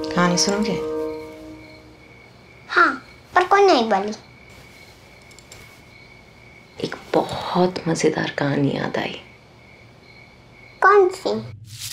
कहानी सुनोगे? हाँ, पर कोई नहीं वाली। एक बहुत मजेदार कहानी याद आई। कौन सी?